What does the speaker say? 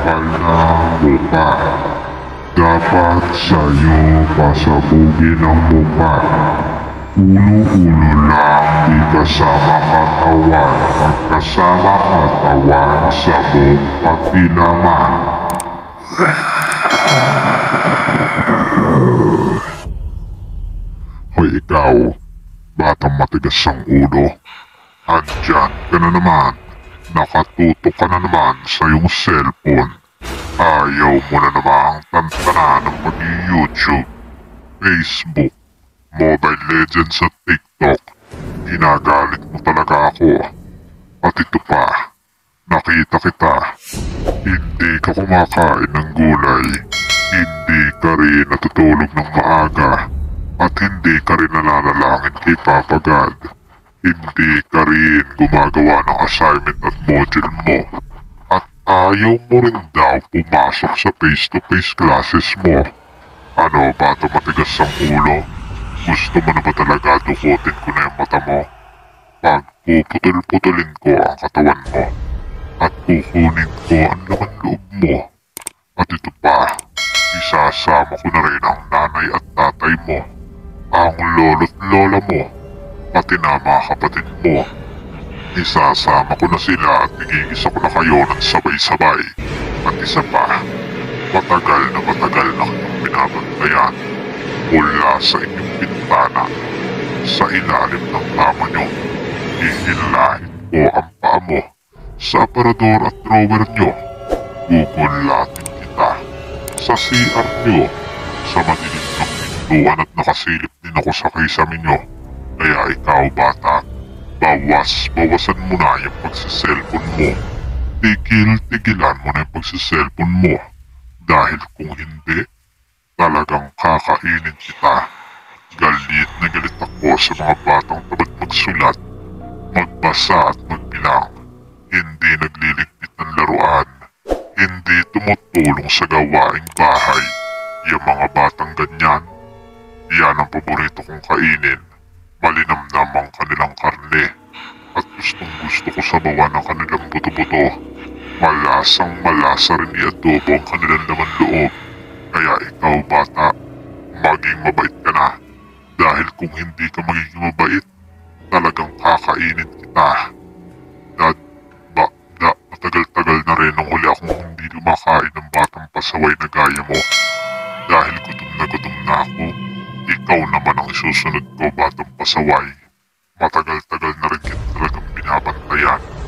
bakal na muka. Dapat sa'yo pasabugin ang muka. Ulo-ulo lang, di kasama katawan. At kasama katawan, sabog pati naman. Hoy ikaw, batang matigas ang ulo. Andyan ka na naman. Nakatutok ka na naman sa iyong cellphone. Ayaw mo na namang tantanan ng mag-YouTube, Facebook, Mobile Legends at TikTok. Ginagalit mo talaga ako. At ito pa, nakita kita. Hindi ka kumakain ng gulay. Hindi ka rin natutulog ng maaga. At hindi ka rin nananalangin kay Papa God. Hindi ka rin gumagawa ng assignment at module mo. At ayaw mo rin daw pumasok sa face-to-face classes mo. Ano, bata matigas ang ulo? Gusto mo na ba talaga dukutin ko na yung mata mo? Pagpuputol-putulin ko ang katawan mo. At kukunin ko ang laman loob mo. At ito pa, isasama ko na rin ang nanay at tatay mo. Ang lolo't lola mo. Pati na mga kapatid mo. Isasama ko na sila at igigisa ko na kayo ng sabay-sabay. At isa pa, matagal na kitang binabantayan mula sa inyong bintana. Sa ilalim ng kama nyo, hihilahin ko ang paa mo sa aparador at drawer nyo. Gugulatin kita sa CR nyo, sa madilim ng pintuan at nakasilip din ako sa kisame nyo. Kaya ikaw bata, bawasan mo na yung pagsiselfon mo. Tigilan mo na yung pagsiselfon mo. Dahil kung hindi, talagang kakainin kita. Galit na galit ako sa mga batang tamad magsulat, magbasa at magbilang. Hindi nagliligpit ng laruan. Hindi tumutulong sa gawaing bahay. Yung mga batang ganyan, yan ang paborito kong kainin. Malinamnam ang kanilang karne at gustong gusto ko sabawan ang kanilang buto-buto. Malasang malasa rin i-adobo ang kanilang laman loob. Kaya ikaw bata, maging mabait ka na. Dahil kung hindi ka magiging mabait, talagang kakainin kita. Matagal-tagal na rin nung huli akong hindi lumakain ng batang pasaway na gaya mo. Dahil gutom na ako. Ikaw naman ang isusunod ko, batang pasaway. Matagal-tagal na rin kita talagang binabantayan.